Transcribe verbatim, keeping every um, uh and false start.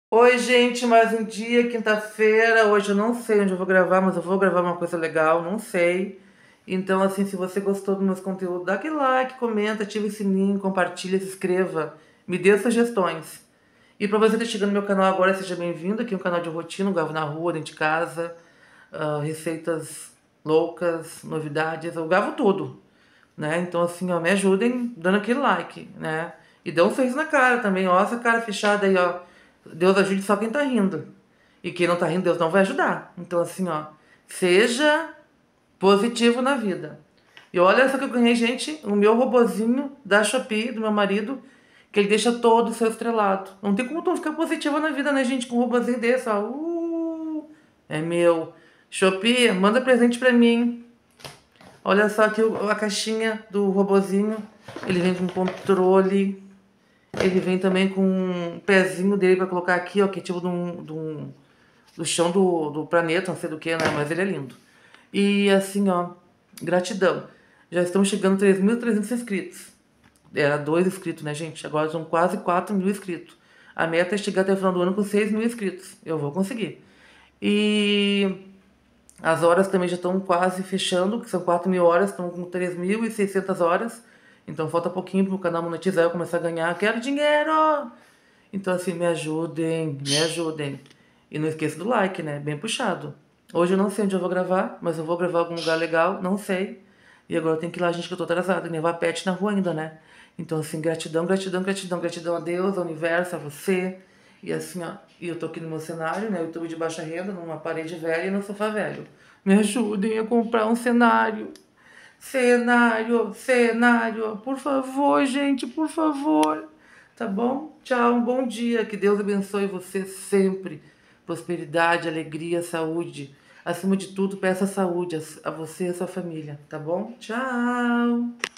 Oi, gente, mais um dia, quinta-feira. Hoje eu não sei onde eu vou gravar, mas eu vou gravar uma coisa legal, não sei. Então, assim, se você gostou dos meus conteúdos, dá aquele like, comenta, ativa o sininho, compartilha, se inscreva, me dê sugestões. E pra você que tá chegando no meu canal agora, seja bem-vindo. Aqui é um canal de rotina, eu gravo na rua, dentro de casa, ah, receitas loucas, novidades, eu gravo tudo, né? Então, assim, ó, me ajudem dando aquele like, né? E dê um sorriso na cara também, ó, essa cara fechada aí, ó. Deus ajude só quem tá rindo. E quem não tá rindo, Deus não vai ajudar. Então, assim, ó, seja positivo na vida. E olha só que eu ganhei, gente, o meu robozinho da Shopee, do meu marido, que ele deixa todo o seu estrelado. Não tem como tu ficar positiva na vida, né, gente, com um robozinho desse, ó. Uh, é meu. Shopee, manda presente pra mim. Olha só aqui a caixinha do robozinho. Ele vem com controle. Ele vem também com um pezinho dele pra colocar aqui, ó, que é tipo de um, de um, do chão do, do planeta, não sei do que, né? Mas ele é lindo. E assim, ó, gratidão. Já estamos chegando a três mil e trezentos inscritos. Era dois inscritos, né, gente? Agora são quase quatro mil inscritos. A meta é chegar até o final do ano com seis mil inscritos. Eu vou conseguir. E as horas também já estão quase fechando, que são quatro mil horas, estão com três mil e seiscentas horas. Então falta pouquinho para o canal monetizar e eu começar a ganhar. Quero dinheiro! Então assim, me ajudem, me ajudem. E não esqueça do like, né? Bem puxado. Hoje eu não sei onde eu vou gravar, mas eu vou gravar em algum lugar legal, não sei. E agora eu tenho que ir lá, gente, que eu tô atrasada. Tem que levar pet na rua ainda, né? Então assim, gratidão, gratidão, gratidão. Gratidão a Deus, ao universo, a você. E assim, ó, e eu tô aqui no meu cenário, né? YouTube de baixa renda, numa parede velha e no sofá velho. Me ajudem a comprar um cenário. Cenário, cenário. Por favor, gente, por favor. Tá bom? Tchau, um bom dia. Que Deus abençoe você sempre. Prosperidade, alegria, saúde. Acima de tudo, peça saúde a você e a sua família, tá bom? Tchau.